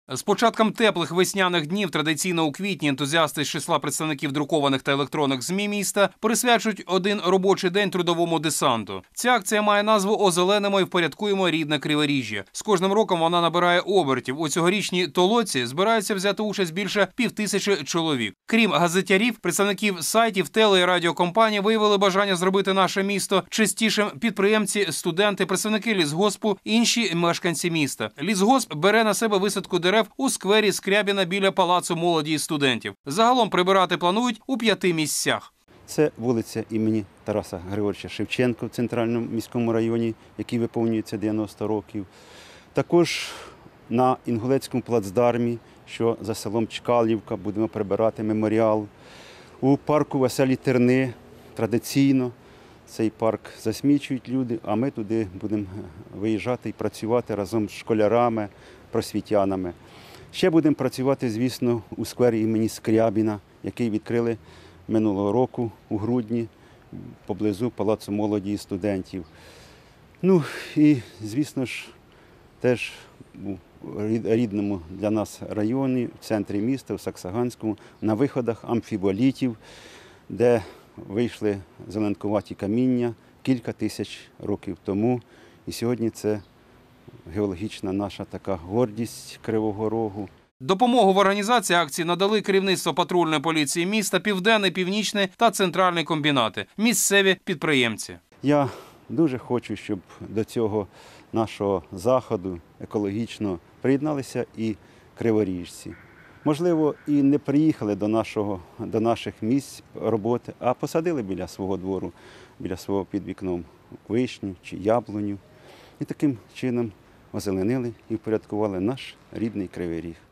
З початком теплих весняних днів традиційно у квітні ентузіасти з числа представників друкованих та електронних ЗМІ міста присвячують один робочий день трудовому десанту. Ця акція має назву «Озеленимо і впорядкуємо рідне Криворіжжя». З кожним роком вона набирає обертів. У цьогорічній толоці збираються взяти участь більше 5000 чоловік. Крім газетярів, представників сайтів, теле- і радіокомпаній виявили бажання зробити наше місто чистішим підприємці, студенти, представники лісгоспу, інші мешканці міста. Лісгосп бере на себе висадку дерев у сквері Скрябіна біля Палацу молоді і студентів. Загалом прибирати планують у 5 місцях. Це вулиця імені Тараса Григоровича Шевченка в Центральному міському районі, який виповнюється 90 років. Також на Інгулецькому плацдармі, що за селом Чкалівка, будемо прибирати меморіал. У парку Веселі Терни традиційно цей парк засмічують люди, а ми туди будемо виїжджати і працювати разом з школярами, просвітянами. Ще будемо працювати, звісно, у сквері імені Скрябіна, який відкрили минулого року у грудні поблизу Палацу молоді і студентів. Ну і, звісно ж, теж у рідному для нас районі, в центрі міста, у Саксаганському, на виходах амфіболітів, де вийшли зеленкуваті каміння кілька тисяч років тому. І сьогодні це геологічна наша така гордість Кривого Рогу. Допомогу в організації акції надали керівництво патрульної поліції міста, Південний, Північний та Центральний комбінати, місцеві підприємці. Я дуже хочу, щоб до цього нашого заходу екологічно приєдналися і криворіжці. Можливо, і не приїхали до наших місць роботи, а посадили біля свого двору, біля свого під вікном вишню чи яблуню. І таким чином озеленили і впорядкували наш рідний Кривий Ріг.